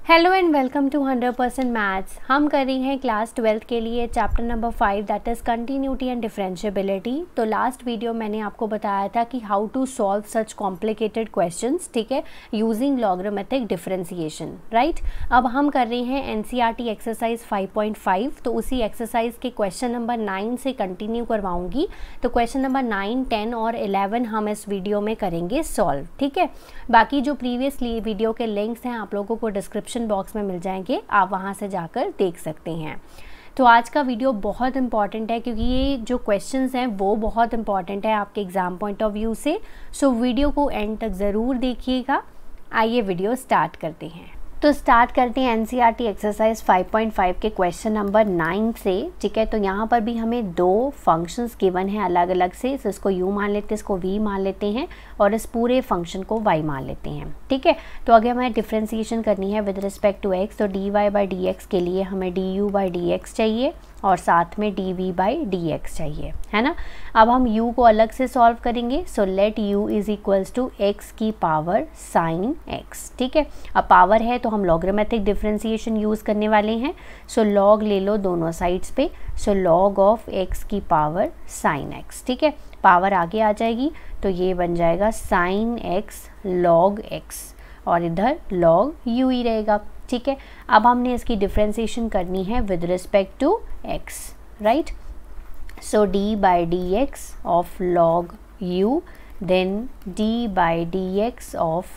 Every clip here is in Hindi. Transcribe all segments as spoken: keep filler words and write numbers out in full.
Hello and welcome to hundred percent maths. हम कर रही हैं क्लास ट्वेल्थ के लिए chapter number five that is continuity and differentiability. तो लास्ट वीडियो मैंने आपको बताया था कि how to solve such complicated questions, ठीक है, यूजिंग लॉगरिथमिक डिफरेंशिएशन, राइट। अब हम कर रहे हैं NCERT exercise five point five. तो उसी एक्सरसाइज के क्वेश्चन नंबर नाइन से कंटिन्यू करवाऊँगी। तो क्वेश्चन नंबर नाइन, टेन और इलेवन हम इस वीडियो में करेंगे सॉल्व, ठीक है। बाकी जो प्रीवियस वीडियो के लिंक्स हैं आप लोगों को डिस्क्रिप्शन बॉक्स में मिल जाएंगे, आप वहां से जाकर देख सकते हैं। तो आज का वीडियो बहुत इंपॉर्टेंट है क्योंकि ये जो क्वेश्चंस हैं वो बहुत इंपॉर्टेंट है आपके एग्जाम पॉइंट ऑफ व्यू से। सो वीडियो को एंड तक ज़रूर देखिएगा। आइए वीडियो स्टार्ट करते हैं। तो स्टार्ट करते हैं NCERT exercise five point five के क्वेश्चन नंबर नाइन से, ठीक है। तो यहाँ पर भी हमें दो फंक्शंस गिवन हैं अलग अलग से। तो इसको u मान लेते हैं, इसको v मान लेते हैं और इस पूरे फंक्शन को y मान लेते हैं, ठीक है। तो अगर हमें डिफ्रेंसिएशन करनी है विद रिस्पेक्ट टू x, तो dy बाई डी एक्स के लिए हमें du बाई डी एक्स चाहिए और साथ में dv बाई डी एक्स चाहिए, है ना। अब हम u को अलग से सॉल्व करेंगे। So let u is equals to x की पावर साइन x, ठीक है। अब पावर है तो हम लॉगरिथमिक डिफरेंशिएशन यूज़ करने वाले हैं। सो so, लॉग ले लो दोनों साइड्स पे। So so, log of x की पावर साइन x, ठीक है। पावर आगे आ जाएगी तो ये बन जाएगा साइन x लॉग x और इधर लॉग u ही रहेगा, ठीक है। अब हमने इसकी डिफरेंशिएशन करनी है with respect to x, right. So d by d x of log u, then d by d x of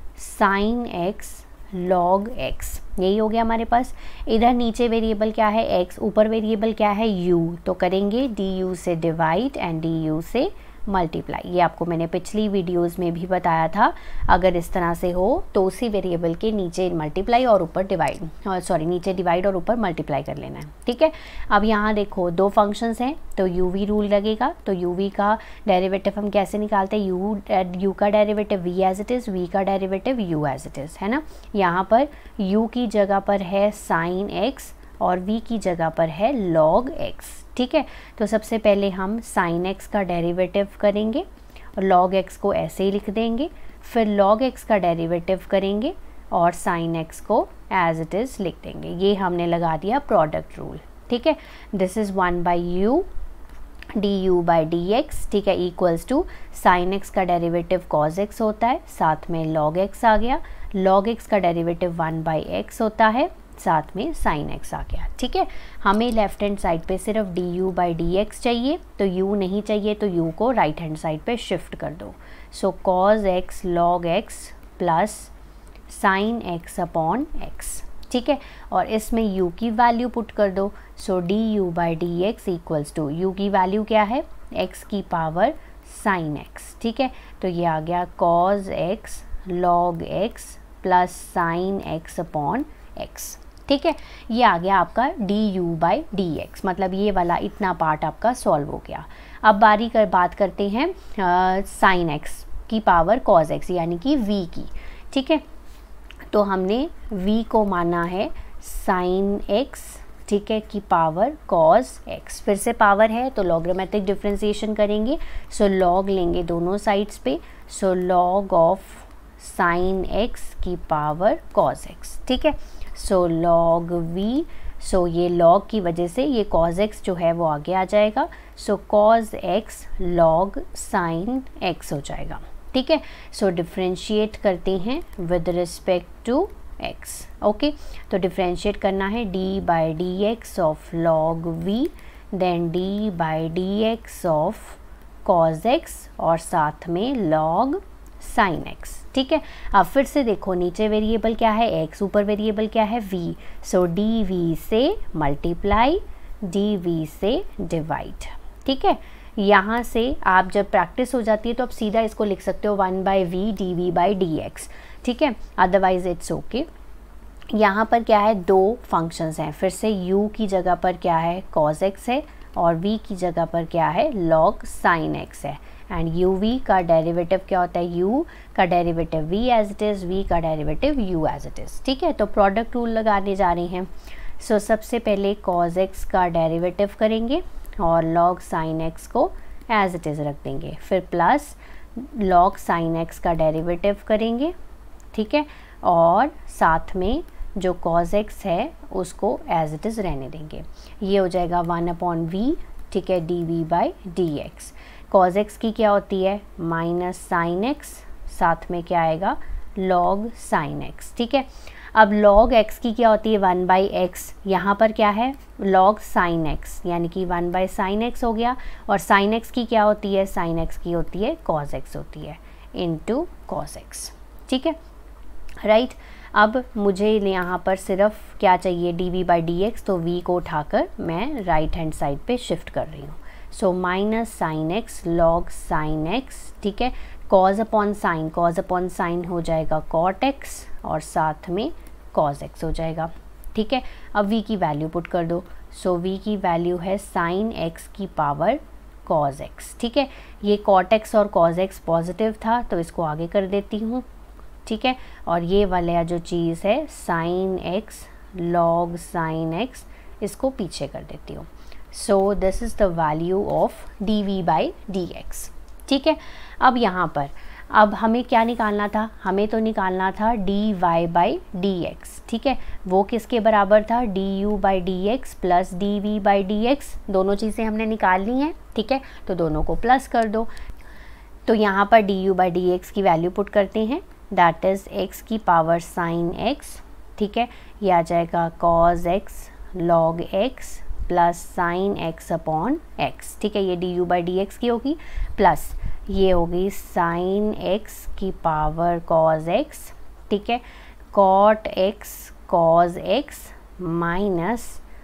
sine x log x, यही हो गया हमारे पास। इधर नीचे वेरिएबल क्या है x, ऊपर वेरिएबल क्या है u, तो करेंगे du से डिवाइड एंड du से मल्टीप्लाई। ये आपको मैंने पिछली वीडियोस में भी बताया था। अगर इस तरह से हो तो उसी वेरिएबल के नीचे मल्टीप्लाई और ऊपर डिवाइड, और सॉरी नीचे डिवाइड और ऊपर मल्टीप्लाई कर लेना है, ठीक है। अब यहाँ देखो दो फंक्शंस हैं तो u v रूल लगेगा। तो u v का डेरिवेटिव हम कैसे निकालते हैं, u u का derivative v as it is, v का derivative u as it is, है ना। यहाँ पर u की जगह पर है साइन x और v की जगह पर है log x, ठीक है। तो सबसे पहले हम sin x का डेरिवेटिव करेंगे और log x को ऐसे ही लिख देंगे। फिर log x का डेरिवेटिव करेंगे और sin x को एज इट इज़ लिख देंगे। ये हमने लगा दिया प्रोडक्ट रूल, ठीक है। This is one by u d u by d x, ठीक है, इक्वल्स टू साइन एक्स का डेरिवेटिव कॉज एक्स होता है, साथ में log x आ गया। log x का डेरिवेटिव वन बाई एक्स होता है, साथ में साइन x आ गया, ठीक है। हमें लेफ्ट हैंड साइड पे सिर्फ d u by d x चाहिए, तो u नहीं चाहिए तो u को राइट हैंड साइड पे शिफ्ट कर दो। So cos x log x plus sine x upon x, ठीक है। और इसमें u की वैल्यू पुट कर दो। So d u by d x equals to u की वैल्यू क्या है, x की पावर साइन x, ठीक है। तो ये आ गया cos x log x plus sine x upon x, ठीक है। ये आ गया आपका d u by d x, मतलब ये वाला इतना पार्ट आपका सॉल्व हो गया। अब बारी कर बात करते हैं साइन एक्स की पावर कॉज एक्स यानी कि v की, ठीक है। तो हमने v को माना है साइन x, ठीक है, की पावर कॉज x। फिर से पावर है तो लॉगरिथमिक डिफरेंशिएशन करेंगे। सो so, लॉग लेंगे दोनों साइड्स पे। So log of sine x की पावर कॉज x, ठीक है। सो लॉग v, सो ये लॉग की वजह से ये कॉज x जो है वो आगे आ जाएगा। So cos x log sine x हो जाएगा, ठीक है। सो डिफ्रेंशिएट करते हैं with respect to x, okay. तो डिफ्रेंशिएट करना है d by d x of log v, then d by d x of cos x और साथ में लॉग साइन x, ठीक है। अब फिर से देखो नीचे वेरिएबल क्या है x, ऊपर वेरिएबल क्या है v। सो डी वी से मल्टीप्लाई, डी वी से डिवाइड, ठीक है। यहाँ से आप जब प्रैक्टिस हो जाती है तो आप सीधा इसको लिख सकते हो one by v d v by d x, ठीक है। Otherwise it's okay. यहाँ पर क्या है, दो फंक्शंस हैं। फिर से u की जगह पर क्या है कॉज x है और v की जगह पर क्या है log साइन x है। एंड यू वी का डेरिवेटिव क्या होता है, u का derivative v as it is, v का derivative u as it is, ठीक है। तो प्रोडक्ट रूल लगाने जा रहे हैं। सो so, सबसे पहले cos x का डेरिवेटिव करेंगे और log साइन x को एज इट इज़ रख देंगे। फिर प्लस log साइन x का डेरिवेटिव करेंगे, ठीक है, और साथ में जो कॉज एक्स है उसको एज इट इज़ रहने देंगे। ये हो जाएगा वन अपॉन वी, ठीक है, d v by d x. Cos x की क्या होती है माइनस साइन एक्स, साथ में क्या आएगा लॉग साइन एक्स, ठीक है। अब लॉग एक्स की क्या होती है वन बाई एक्स, यहाँ पर क्या है लॉग साइन एक्स, यानी कि वन बाई साइन एक्स हो गया। और साइन एक्स की क्या होती है, साइन एक्स की होती है कॉज एक्स होती है इनटू कॉज एक्स, ठीक है, राइट। अब मुझे यहाँ पर सिर्फ क्या चाहिए d v by d x, तो वी को उठाकर मैं राइट हैंड साइड पे शिफ्ट कर रही हूँ। So minus sine x log sine x, ठीक है, cos upon sine, cos upon sine हो जाएगा कॉट एक्स और साथ में कॉज एक्स हो जाएगा, ठीक है। अब v की वैल्यू पुट कर दो। सो so, v की वैल्यू है साइन x की पावर कॉज x, ठीक है। ये कॉट x और कॉज x पॉजिटिव था तो इसको आगे कर देती हूँ, ठीक है। और ये वाला जो चीज़ है sine x log sine x, इसको पीछे कर देती हूँ। So this is the value of d v by d x, ठीक है। अब यहाँ पर अब हमें क्या निकालना था, हमें तो निकालना था d y by d x, ठीक है। वो किसके बराबर था d u by d x plus d v by d x, दोनों चीज़ें हमने निकाल ली हैं, ठीक है। तो दोनों को प्लस कर दो। तो यहाँ पर d u by d x की वैल्यू पुट करते हैं, दैट इज़ एक्स की पावर साइन एक्स, ठीक है। ये आ जाएगा cos x log x plus sine x upon x, ठीक है। ये d u by d x की होगी, प्लस ये होगी साइन एक्स की पावर कॉज एक्स, ठीक है, cot x cos x minus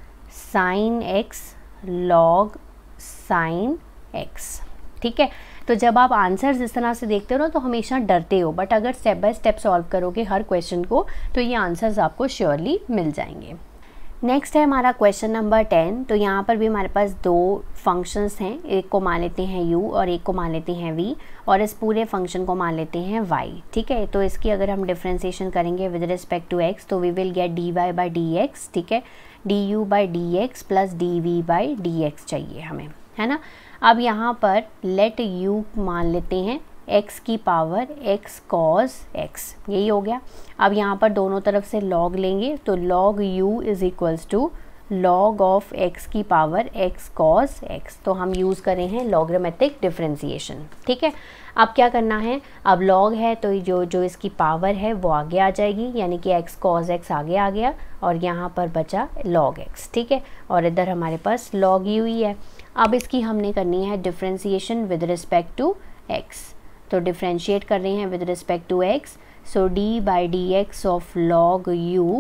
sine x log sine x, ठीक है। तो जब आप आंसर्स इस तरह से देखते हो ना तो हमेशा डरते हो, बट अगर स्टेप बाय स्टेप सॉल्व करोगे हर क्वेश्चन को तो ये आंसर्स आपको श्योरली मिल जाएंगे। नेक्स्ट है हमारा क्वेश्चन नंबर टेन। तो यहाँ पर भी हमारे पास दो फंक्शंस हैं, एक को मान लेते हैं u और एक को मान लेते हैं v, और इस पूरे फंक्शन को मान लेते हैं y, ठीक है। तो इसकी अगर हम डिफ्रेंसिएशन करेंगे विद रिस्पेक्ट टू x तो we will get d y by d x, ठीक है, d u by d x plus d v by d x चाहिए हमें, है ना। अब यहाँ पर लेट u मान लेते हैं x की पावर x कॉज x, यही हो गया। अब यहाँ पर दोनों तरफ से log लेंगे तो log u is equals to log of x की पावर x कॉज x, तो हम यूज़ करें हैं लॉगरिथमिक डिफरेंशिएशन, ठीक है। अब क्या करना है, अब log है तो जो जो इसकी पावर है वो आगे आ जाएगी, यानी कि x कॉज x आगे आ गया और यहाँ पर बचा log x, ठीक है, और इधर हमारे पास log u ही है। अब इसकी हमने करनी है differentiation with respect to x, तो डिफ्रेंशिएट कर रहे हैं with respect to x, so d by d x of log u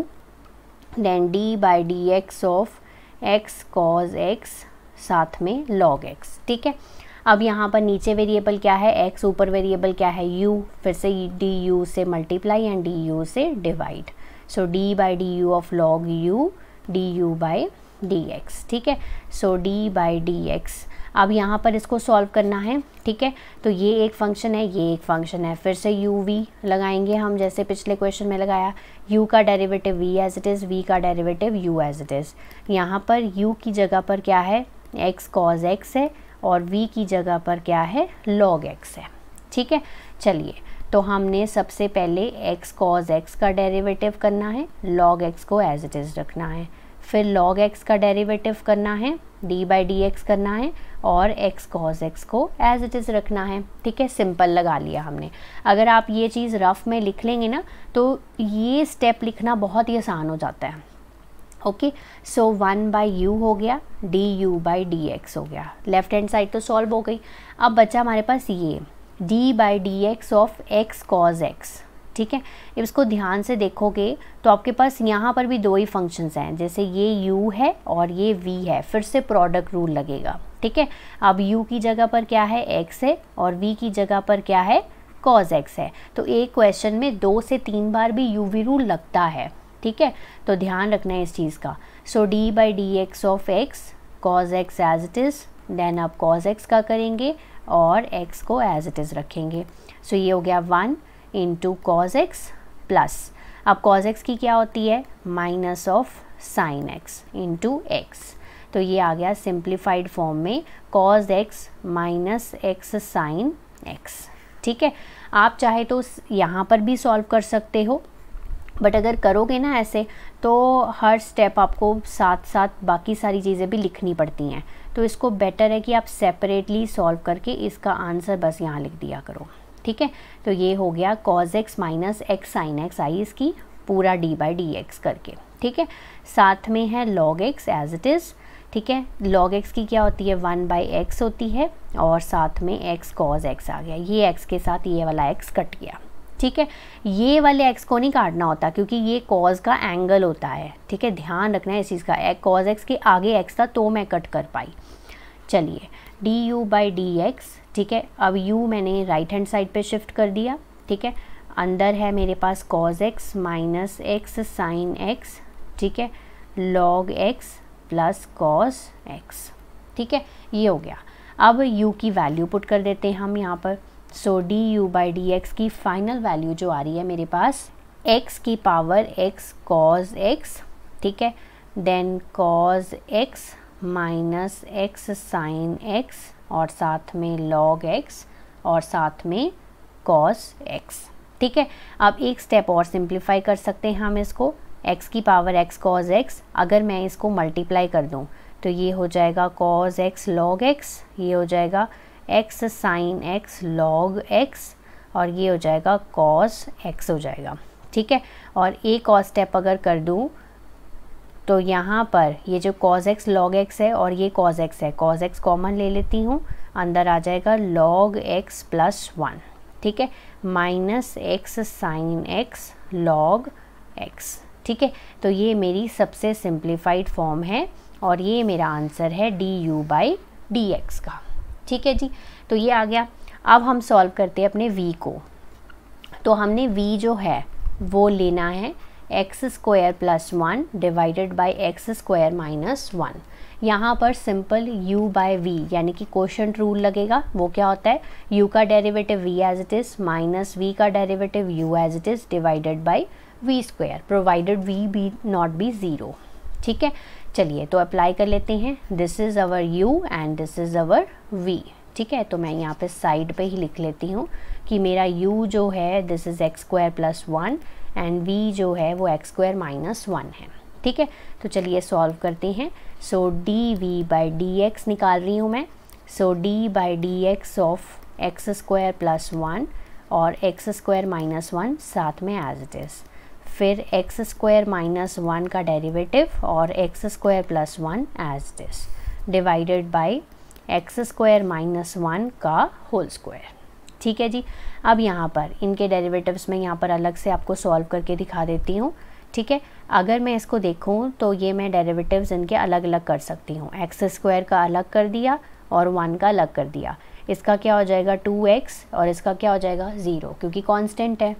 then d by d x of x cos x साथ में log x, ठीक है। अब यहाँ पर नीचे वेरिएबल क्या है x, ऊपर वेरिएबल क्या है u, फिर से डी यू से मल्टीप्लाई एंड डी यू से divide, so d by d u of log u d u by d x, ठीक है। So d by d x, अब यहाँ पर इसको सॉल्व करना है, ठीक है। तो ये एक फंक्शन है, ये एक फंक्शन है, फिर से u v लगाएंगे हम जैसे पिछले क्वेश्चन में लगाया, u का derivative v as it is, v का derivative u as it is. यहाँ पर u की जगह पर क्या है x कॉज x है और v की जगह पर क्या है log x है, ठीक है। चलिए तो हमने सबसे पहले x कॉज x का डेरिवेटिव करना है, log x को एज इट इज़ रखना है, फिर log x का डेरिवेटिव करना है, d बाई डी एक्स करना है और x cos x को एज इट इज़ रखना है, ठीक है। सिंपल लगा लिया हमने। अगर आप ये चीज़ रफ में लिख लेंगे ना तो ये स्टेप लिखना बहुत ही आसान हो जाता है, okay. So one by u हो गया, d u by d x हो गया, लेफ्ट हैंड साइड तो सॉल्व हो गई। अब बचा हमारे पास ये d by d x of x cos x, ठीक है। इसको ध्यान से देखोगे तो आपके पास यहाँ पर भी दो ही फंक्शंस हैं, जैसे ये u है और ये v है, फिर से प्रोडक्ट रूल लगेगा, ठीक है। अब u की जगह पर क्या है x है और v की जगह पर क्या है cos x है, तो एक क्वेश्चन में दो से तीन बार भी u v रूल लगता है, ठीक है। तो ध्यान रखना है इस चीज़ का। So d by d x of x cos x as it is, then अब cos x का करेंगे और x को एज इट इज़ रखेंगे। सो ये हो गया one into cos x plus, अब कॉज एक्स की क्या होती है minus of sine x into x, तो ये आ गया सिंप्लीफाइड फॉर्म में cos x minus x sine x, ठीक है। आप चाहे तो यहाँ पर भी सॉल्व कर सकते हो, बट अगर करोगे ना ऐसे तो हर स्टेप आपको साथ साथ बाकी सारी चीज़ें भी लिखनी पड़ती हैं, तो इसको बेटर है कि आप सेपरेटली सॉल्व करके इसका आंसर बस यहाँ लिख दिया करो, ठीक है। तो ये हो गया cos x minus x sine x आई इसकी पूरा डी बाई डी एक्स करके, ठीक है। साथ में है log x as it is, ठीक है। लॉग एक्स की क्या होती है, वन बाई एक्स होती है, और साथ में एक्स कॉज एक्स आ गया, ये एक्स के साथ ये वाला एक्स कट गया, ठीक है। ये वाले एक्स को नहीं काटना होता क्योंकि ये कॉज का एंगल होता है, ठीक है, ध्यान रखना है इस चीज़ का। एक कॉज एक्स के आगे एक्स था तो मैं कट कर पाई। चलिए d u by d x, ठीक है। अब u मैंने राइट हैंड साइड पे शिफ्ट कर दिया, ठीक है। अंदर है मेरे पास cos x minus x sine x, ठीक है, log x plus cos x, ठीक है, ये हो गया। अब u की वैल्यू पुट कर देते हैं हम यहाँ पर। So d u by d x की फाइनल वैल्यू जो आ रही है मेरे पास x की पावर x कॉज x, ठीक है, then cos x minus x sine x और साथ में लॉग एक्स और साथ में कॉस एक्स, ठीक है। अब एक स्टेप और सिंप्लीफाई कर सकते हैं हम इसको, x की पावर x कॉज x, अगर मैं इसको मल्टीप्लाई कर दूं तो ये हो जाएगा कॉज x लॉग x, ये हो जाएगा x sine x log x और ये हो जाएगा कॉस x हो जाएगा, ठीक है। और एक और स्टेप अगर कर दूं तो यहाँ पर ये जो cos x log x है और ये cos x है, cos x कॉमन ले लेती हूँ, अंदर आ जाएगा log x प्लस वन, ठीक है, minus x sine x log x, ठीक है। तो ये मेरी सबसे सिंप्लीफाइड फॉर्म है और ये मेरा आंसर है d u by d x का, ठीक है जी। तो ये आ गया। अब हम सॉल्व करते हैं अपने v को। तो हमने v जो है वो लेना है x square plus one divided by x square minus one. यहाँ पर सिंपल u बाय v यानी कि क्वोशंट रूल लगेगा। वो क्या होता है, u का derivative v as it is minus v का derivative u as it is divided by v square provided v be not be zero, ठीक है। चलिए तो अप्लाई कर लेते हैं। This is our u and this is our v, ठीक है। तो मैं यहाँ पे साइड पे ही लिख लेती हूँ कि मेरा u जो है this is x square plus one and v जो है वो एक्स स्क्वायर माइनस वन है, ठीक है। तो चलिए सॉल्व करते हैं। So d v by d x निकाल रही हूँ मैं। So d by d x of x square plus one और एक्स स्क्वायर माइनस वन साथ में एज इट इज़, फिर एक्स स्क्वायर माइनस वन का डेरिवेटिव और x square plus one as it is divided by x square minus one का होल स्क्वायर, ठीक है जी। अब यहाँ पर इनके डेरिवेटिव्स में यहाँ पर अलग से आपको सॉल्व करके दिखा देती हूँ, ठीक है। अगर मैं इसको देखूँ तो ये मैं डेरिवेटिव्स इनके अलग अलग कर सकती हूँ। एक्स स्क्वायर का अलग कर दिया और वन का अलग कर दिया। इसका क्या हो जाएगा टू एक्स और इसका क्या हो जाएगा ज़ीरो, क्योंकि कांस्टेंट है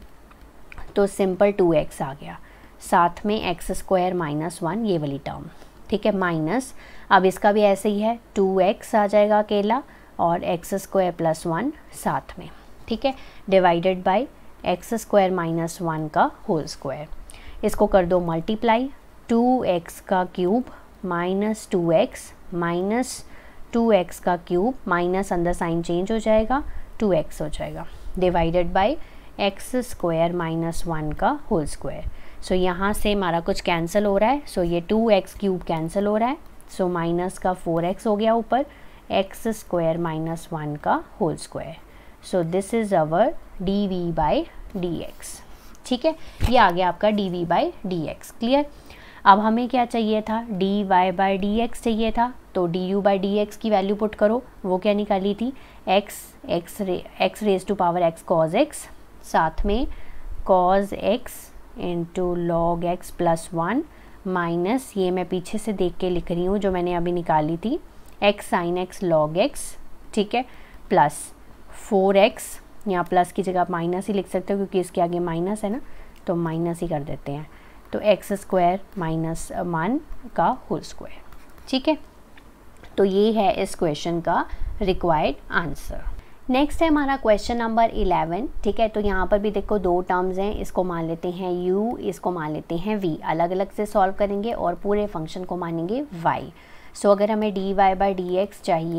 तो सिंपल टू एक्स आ गया, साथ में एक्स स्क्वायर माइनस वन ये वाली टर्म, ठीक है, माइनस अब इसका भी ऐसे ही है, टू एक्स आ जाएगा अकेला और एक्स स्क्वायर प्लस वन साथ में, ठीक है, divided by x square minus one का होल स्क्वायर। इसको कर दो मल्टीप्लाई, टू एक्स का cube minus two x minus two x का क्यूब, माइनस अंदर साइन चेंज हो जाएगा, टू एक्स हो जाएगा, divided by x square minus one का होल स्क्वायर। सो यहाँ से हमारा कुछ कैंसिल हो रहा है, सो so ये टू एक्स क्यूब कैंसिल हो रहा है, सो so माइनस का फोर एक्स हो गया ऊपर, एक्स स्क्वायर माइनस वन का whole square. So this is our d v by d x, ठीक है। ये आ गया आपका d v by d x, clear. अब हमें क्या चाहिए था, d y by d x चाहिए था, तो d u by d x की वैल्यू पुट करो। वो क्या निकाली थी, x x ray x raise to power x cos x, साथ में cos x into log x plus one minus, ये मैं पीछे से देख के लिख रही हूँ जो मैंने अभी निकाली थी, x sine x log x, ठीक है, प्लस फोर एक्स, यहाँ प्लस की जगह आप माइनस ही लिख सकते हो क्योंकि इसके आगे माइनस है ना, तो माइनस ही कर देते हैं, तो एक्स स्क्वायर माइनस वन का होल स्क्वायर, ठीक है। तो ये है इस क्वेश्चन का रिक्वायर्ड आंसर। नेक्स्ट है हमारा क्वेश्चन नंबर इलेवन, ठीक है। तो यहाँ पर भी देखो दो टर्म्स हैं, इसको मान लेते हैं u, इसको मान लेते हैं v, अलग अलग से सॉल्व करेंगे और पूरे फंक्शन को मानेंगे y। सो so, अगर हमें d y by d x चाहिए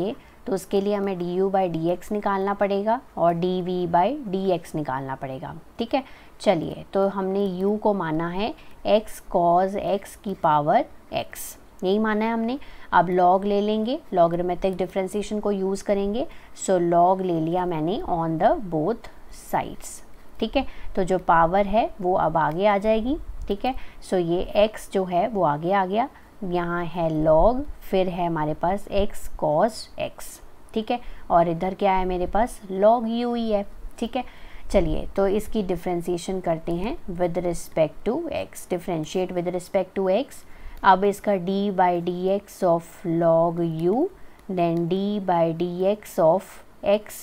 तो उसके लिए हमें d u by d x निकालना पड़ेगा और d v by d x निकालना पड़ेगा। ठीक है, चलिए तो हमने u को माना है x cos x की पावर x, यही माना है हमने। अब log ले लेंगे, लॉगरिथमिक डिफरेंशिएशन को यूज़ करेंगे। सो so, log ले लिया मैंने ऑन द बोथ साइड्स। ठीक है, तो जो पावर है वो अब आगे आ जाएगी। ठीक है, सो so, ये x जो है वो आगे आ गया, यहाँ है log, फिर है हमारे पास x cos x। ठीक है, और इधर क्या है मेरे पास log u ही है। ठीक है, चलिए तो इसकी डिफ्रेंशिएशन करते हैं with respect to x, differentiate with respect to x। अब इसका d by d x of log u, then d by d x of x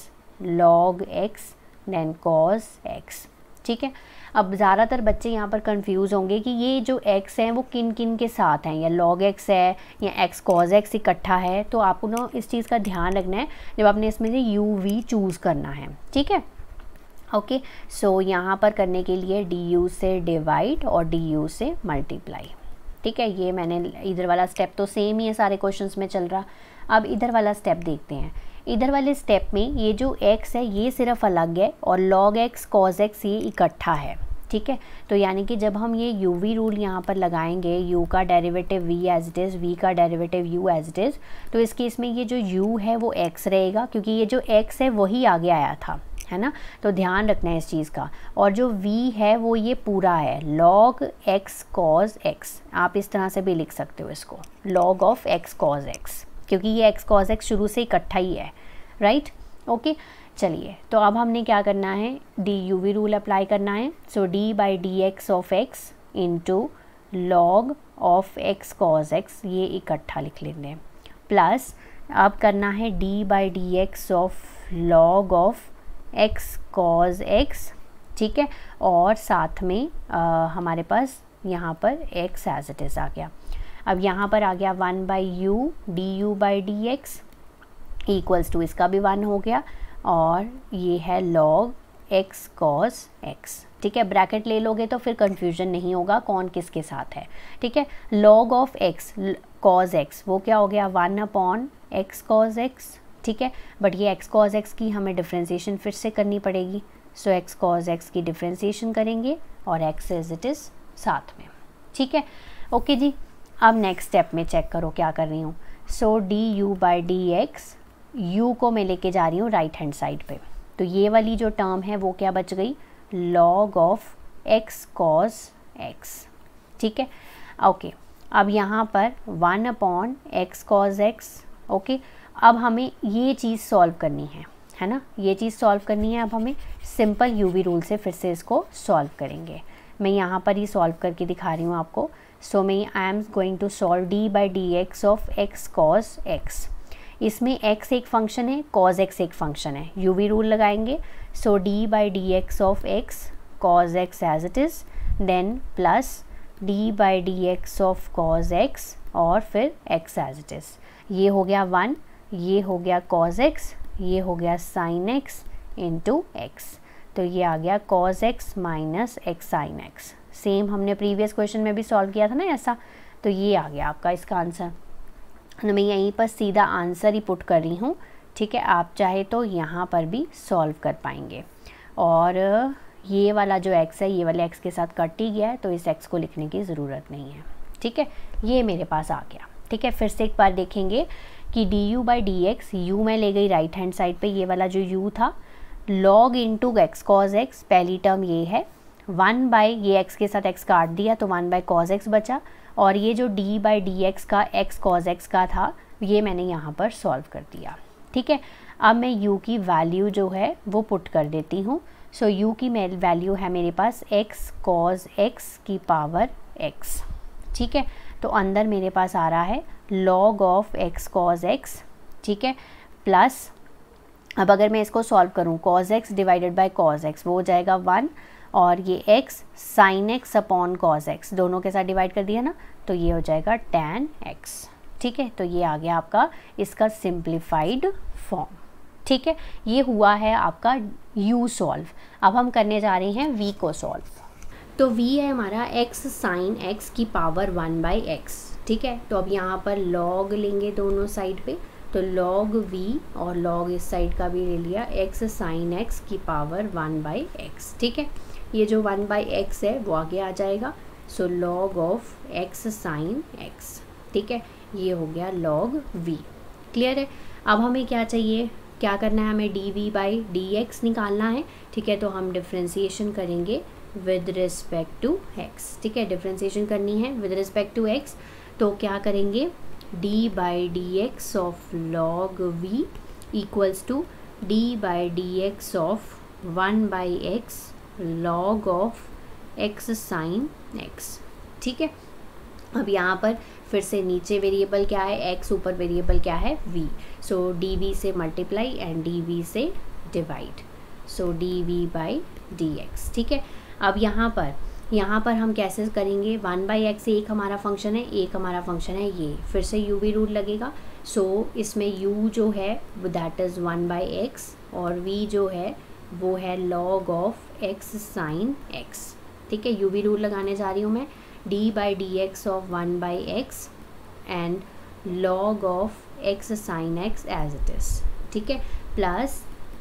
log x, then cos x। ठीक है, अब ज़्यादातर बच्चे यहाँ पर कंफ्यूज होंगे कि ये जो x है वो किन किन के साथ हैं, या log x है या x cos x इकट्ठा है। तो आपको ना इस चीज़ का ध्यान रखना है जब आपने इसमें से u v चूज़ करना है। ठीक है, ओके, सो यहाँ पर करने के लिए डी यू से डिवाइड और डी यू से मल्टीप्लाई। ठीक है, ये मैंने इधर वाला स्टेप तो सेम ही है सारे क्वेश्चंस में चल रहा। अब इधर वाला स्टेप देखते हैं। इधर वाले स्टेप में ये जो x है ये सिर्फ अलग है और log x cos x ये इकट्ठा है। ठीक है, तो यानी कि जब हम ये u v रूल यहाँ पर लगाएंगे, u का derivative v as it is, v का derivative u as it is, तो इस केस में ये जो u है वो x रहेगा, क्योंकि ये जो x है वही आगे आया था, है ना। तो ध्यान रखना है इस चीज़ का। और जो v है वो ये पूरा है, log x cos x, आप इस तरह से भी लिख सकते हो इसको, log of x cos x, क्योंकि ये x cos x शुरू से इकट्ठा ही है, राइट। ओके, चलिए तो अब हमने क्या करना है, d u v rule apply करना है। So d by d x of x into log of x cos x, ये इकट्ठा लिख लेंगे, प्लस अब करना है d by d x of log of x cos x। ठीक है, और साथ में आ, हमारे पास यहाँ पर x एज इट इज़ आ गया। अब यहाँ पर आ गया one by u d u by d x equals to, इसका भी वन हो गया, और ये है log x cos x। ठीक है, ब्रैकेट ले लोगे तो फिर कंफ्यूजन नहीं होगा कौन किसके साथ है। ठीक है, log of x cos x वो क्या हो गया, one upon x cos x। ठीक है, बट ये x cos x की हमें डिफ्रेंशिएशन फिर से करनी पड़ेगी। So so, x cos x की डिफ्रेंशिएशन करेंगे और x एज इट इज़ साथ में। ठीक है, ओके जी। अब नेक्स्ट स्टेप में चेक करो क्या कर रही हूँ। So d u by d x, u को मैं लेके जा रही हूँ राइट हैंड साइड पे, तो ये वाली जो टर्म है वो क्या बच गई, log of x cos x। ठीक है, ओके, अब यहाँ पर one upon x cos x। Okay, अब हमें ये चीज़ सॉल्व करनी है, है ना, ये चीज़ सॉल्व करनी है। अब हमें सिंपल यू वी रूल से फिर से इसको सॉल्व करेंगे। मैं यहाँ पर ही सॉल्व करके दिखा रही हूँ आपको। सो मैं I am going to solve d by d x of x cos x। इसमें x एक फंक्शन है, cos x एक फंक्शन है, u v रूल लगाएंगे। So d by d x of x cos x as it is, then plus d by d x of cos x और फिर x एज इट इज़। ये हो गया वन, ये हो गया cos x, ये हो गया sin x इंटू x। तो ये आ गया cos x minus x sin x। Same हमने प्रीवियस क्वेश्चन में भी सॉल्व किया था ना ऐसा। तो ये आ गया आपका इसका आंसर। तो मैं यहीं पर सीधा आंसर ही पुट कर रही हूँ। ठीक है, आप चाहे तो यहाँ पर भी सॉल्व कर पाएंगे। और ये वाला जो x है ये वाले x के साथ कट ही गया है, तो इस x को लिखने की ज़रूरत नहीं है। ठीक है, ये मेरे पास आ गया। ठीक है, फिर से एक बार देखेंगे कि d u by d x, u मैं ले गई राइट हैंड साइड पे, ये वाला जो u था, log into x cos x, पहली टर्म ये है, वन बाई ये x के साथ x काट दिया तो वन बाई कॉज एक्स बचा, और ये जो d बाई डी एक्स का x कॉज एक्स का था ये मैंने यहाँ पर सॉल्व कर दिया। ठीक है, अब मैं u की वैल्यू जो है वो पुट कर देती हूँ। सो so, u की वैल्यू है मेरे पास x कॉज x की पावर x। ठीक है, तो अंदर मेरे पास आ रहा है log of x cos x। ठीक है, प्लस अब अगर मैं इसको सॉल्व करूँ, cos x divided by cos x वो हो जाएगा वन, और ये x sin x upon cos x दोनों के साथ डिवाइड कर दिया ना, तो ये हो जाएगा tan x। ठीक है, तो ये आ गया आपका इसका सिंप्लीफाइड फॉर्म। ठीक है, ये हुआ है आपका u सॉल्व। अब हम करने जा रहे हैं v को सॉल्व। तो v है हमारा x sin x की पावर वन बाई एक्स। ठीक है, तो अब यहाँ पर log लेंगे दोनों साइड पे, तो log v और log इस साइड का भी ले लिया x साइन x की पावर वन बाई एक्स। ठीक है, ये जो वन बाई एक्स है वो आगे आ जाएगा। So log of x sine x। ठीक है, ये हो गया log v। क्लियर है। अब हमें क्या चाहिए, क्या करना है, हमें d v by d x निकालना है। ठीक है, तो हम डिफ्रेंसिएशन करेंगे विद रिस्पेक्ट टू एक्स। ठीक है, डिफ्रेंसिएशन करनी है विद रिस्पेक्ट टू एक्स, तो क्या करेंगे, d by d x of log v equals to d by d x of one by x log of x sine x. ठीक है, अब यहाँ पर फिर से नीचे वेरिएबल क्या है x, ऊपर वेरिएबल क्या है v। सो डी वी से मल्टीप्लाई एंड डी वी से divide, so d v by d x. ठीक है, अब यहाँ पर यहाँ पर हम कैसे करेंगे, वन बाई एक्स एक हमारा फंक्शन है, एक हमारा फंक्शन है ये, फिर से u v रूल लगेगा। सो so, इसमें u जो है that is one by x और v जो है वो है log of x sine x। ठीक है, u v रूल लगाने जा रही हूँ मैं, d by d x of one by x and log of x sine x as it is. ठीक है, plus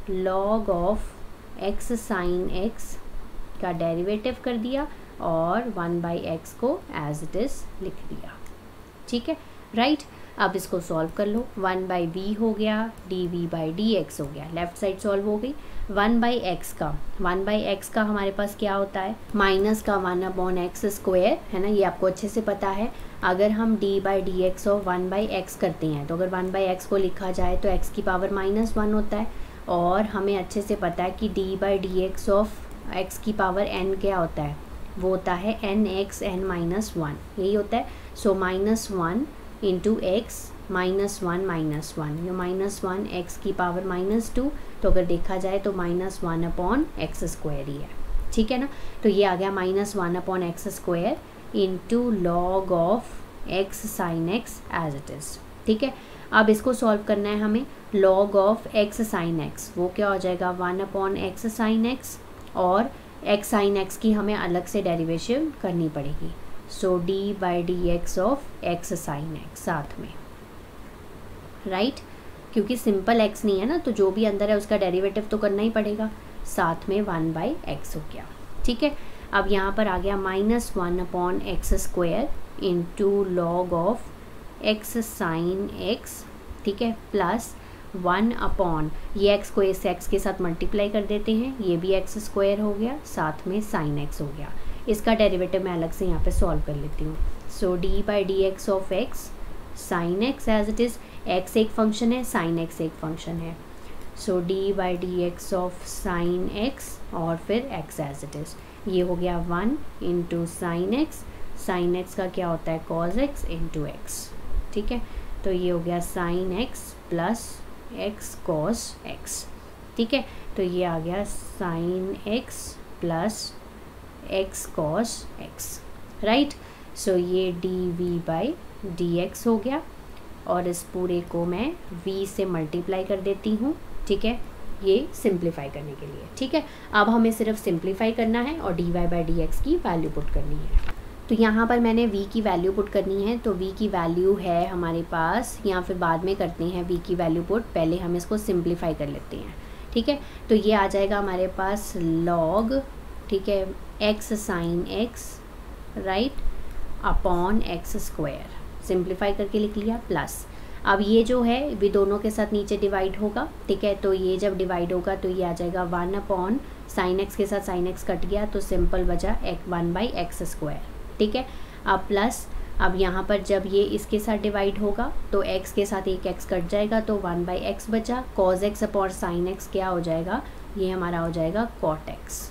log of x sine x का डेरिवेटिव कर दिया और वन बाई एक्स को एज इट इज़ लिख दिया। ठीक है, राइट right? अब इसको सॉल्व कर लो, वन बाई वी हो गया, d v by d x हो गया, लेफ्ट साइड सॉल्व हो गई। वन बाई एक्स का वन बाई एक्स का हमारे पास क्या होता है, माइनस का वन अपॉन एक्स स्क्वायर, है ना, ये आपको अच्छे से पता है। अगर हम डी बाई डी एक्स और वन बाई एक्स करते हैं तो अगर वन बाई एक्स को लिखा जाए तो एक्स की पावर माइनस वन होता है, और हमें अच्छे से पता है कि d by d x of x की पावर एन क्या होता है, वो होता है n x n minus one, यही होता है। So minus one into x minus one minus one, ये माइनस वन एक्स की पावर माइनस टू, तो अगर देखा जाए तो minus one upon x square ही है। ठीक है ना, तो ये आ गया minus one upon x square into log of x sine x as it is. ठीक है, अब इसको सॉल्व करना है हमें, log of x sine x वो क्या हो जाएगा, one upon x sine x, और एक्स साइन एक्स की हमें अलग से डेरिवेशन करनी पड़ेगी। So d by d x of x sine x साथ में, राइट right? क्योंकि सिंपल एक्स नहीं है ना, तो जो भी अंदर है उसका डेरिवेटिव तो करना ही पड़ेगा, साथ में वन बाई एक्स हो गया। ठीक है, अब यहाँ पर आ गया minus one upon x square into log of x sine x. ठीक है, प्लस वन अपॉन ये एक्स को इस एक्स के साथ मल्टीप्लाई कर देते हैं, ये भी एक्स स्क्वायर हो गया, साथ में साइन एक्स हो गया। इसका डेरिवेटिव मैं अलग से यहाँ पे सॉल्व कर लेती हूँ। So d by d x of x sine x as it is, x एक फंक्शन है, साइन एक्स एक फंक्शन है। So d by d x of sine x और फिर एक्स एज इट इज़, ये हो गया one into sine x, sine x का क्या होता है कॉज एक्स इंटू एक्स। ठीक है, तो ये हो गया sine x plus x cos x. ठीक है, तो ये आ गया sine x plus x cos x, right. So ये d v by d x हो गया, और इस पूरे को मैं v से मल्टीप्लाई कर देती हूँ। ठीक है, ये सिंप्लीफाई करने के लिए। ठीक है, अब हमें सिर्फ सिंप्लीफाई करना है और d y by d x की वैल्यू पुट करनी है। तो यहाँ पर मैंने v की वैल्यू पुट करनी है, तो v की वैल्यू है हमारे पास, या फिर बाद में करते हैं v की वैल्यू पुट, पहले हम इसको सिंप्लीफाई कर लेते हैं। ठीक है, तो ये आ जाएगा हमारे पास log, ठीक है, x sine x right upon x square, simplify करके लिख लिया, प्लस अब ये जो है भी दोनों के साथ नीचे डिवाइड होगा। ठीक है, तो ये जब डिवाइड होगा तो ये आ जाएगा वन अपॉन साइन एक्स के साथ साइन एक्स कट गया, तो सिंपल बचा एक वन बाई एक्स स्क्वायर। ठीक है, अब प्लस अब यहाँ पर जब ये इसके साथ डिवाइड होगा तो x के साथ एक x कट जाएगा, तो वन बाई एक्स बचा, cos x upon sine x क्या हो जाएगा, ये हमारा हो जाएगा कॉट एक्स।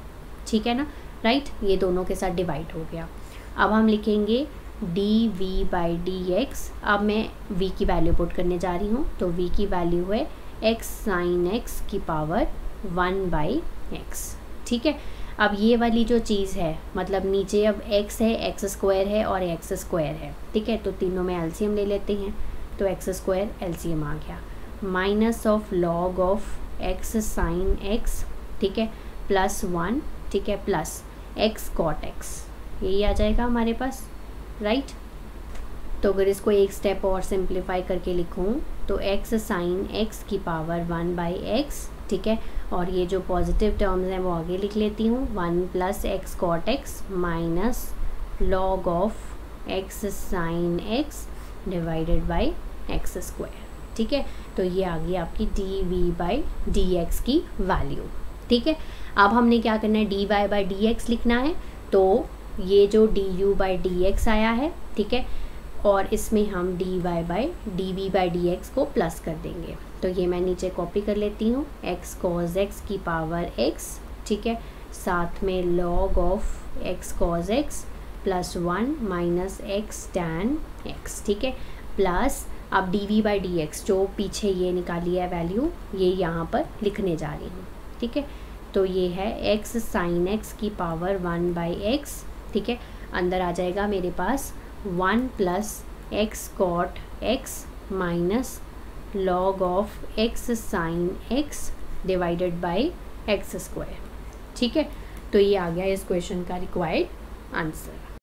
ठीक है ना, राइट, ये दोनों के साथ डिवाइड हो गया। अब हम लिखेंगे d v by d x, अब मैं v की वैल्यू पुट करने जा रही हूँ, तो v की वैल्यू है x साइन x की पावर वन बाई एक्स। ठीक है, अब ये वाली जो चीज़ है, मतलब नीचे अब x है, एक्स स्क्वायर है और एक्स स्क्वायर है। ठीक है, तो तीनों में एलसीएम ले लेते हैं, तो एक्स स्क्वायर एलसीएम आ गया, minus of log of x sine x, ठीक है, प्लस वन, ठीक है, प्लस एक्स कॉट एक्स, यही आ जाएगा हमारे पास, राइट। तो अगर इसको एक स्टेप और सिंप्लीफाई करके लिखूँ तो एक्स साइन एक्स की पावर वन बाई एक्स, ठीक है। और ये जो पॉजिटिव टर्म्स हैं वो आगे लिख लेती हूँ, one plus x cot x minus log of x sine x divided by x square, ठीक है। तो ये आ गई आपकी d v by d x की वैल्यू, ठीक है। अब हमने क्या करना है, d y by d x लिखना है। तो ये जो d u by d x आया है, ठीक है, और इसमें हम d y by d v by d x को प्लस कर देंगे। तो ये मैं नीचे कॉपी कर लेती हूँ, एक्स कॉज एक्स की पावर एक्स, ठीक है, साथ में log of x cos x plus one minus x tan x, ठीक है, प्लस अब d v by d x जो पीछे ये निकाली है वैल्यू, ये यहाँ पर लिखने जा रही हूँ, ठीक है। तो ये है एक्स साइन एक्स की पावर वन बाई एक्स, ठीक है, अंदर आ जाएगा मेरे पास one plus x cot x minus log of x sine x divided by x square, ठीक है। तो ये आ गया इस क्वेश्चन का रिक्वायर्ड आंसर।